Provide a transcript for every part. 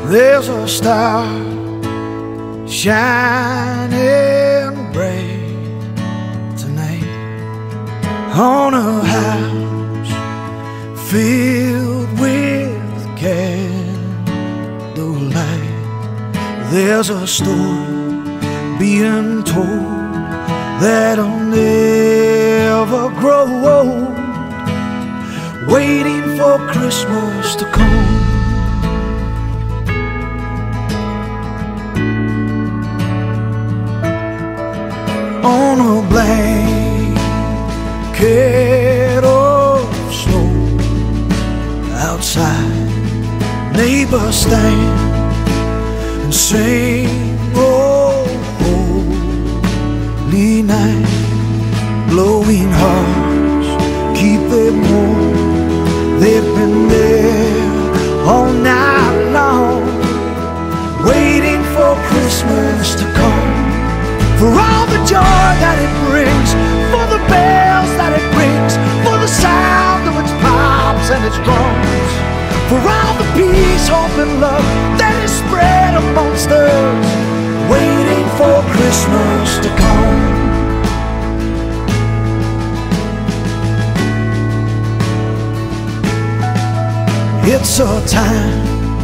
There's a star shining bright tonight on a house filled with candlelight. There's a story being told that'll never grow old, waiting for Christmas to come. On a blanket of snow outside, neighbors stand and sing, oh, holy night. Glowing hearts keep them warm. They've been there all night long, waiting for Christmas to come. For all the joy that it brings, for the bells that it rings, for the sound of its pipes and its drums, for all the peace, hope and love that is spread amongst us, waiting for Christmas to come. It's a time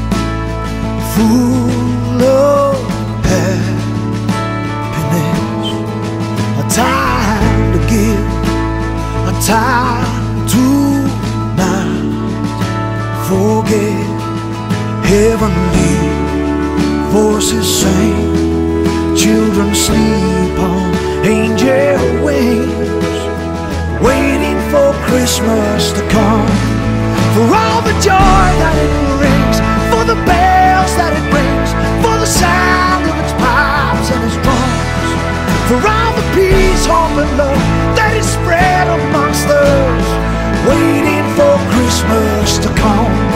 full of happiness, a time to give, a time to not forget. Heavenly voices sing, children sleep on angel wings, waiting for Christmas to come. For all the joy that it brings, for the bells that it rings, for the sound of its pipes and its drums, for all the peace, hope and love that is spread amongst us, waiting for Christmas to come.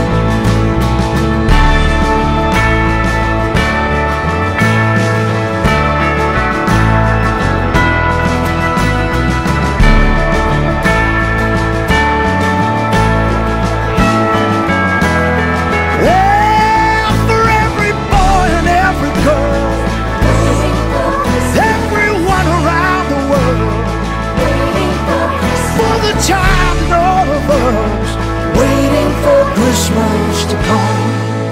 Waiting for Christmas to come.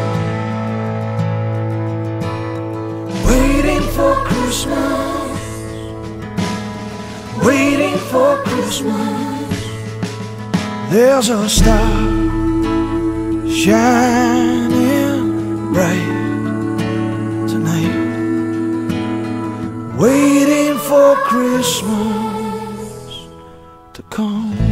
Waiting for Christmas. Waiting for Christmas. There's a star shining bright tonight, waiting for Christmas to come.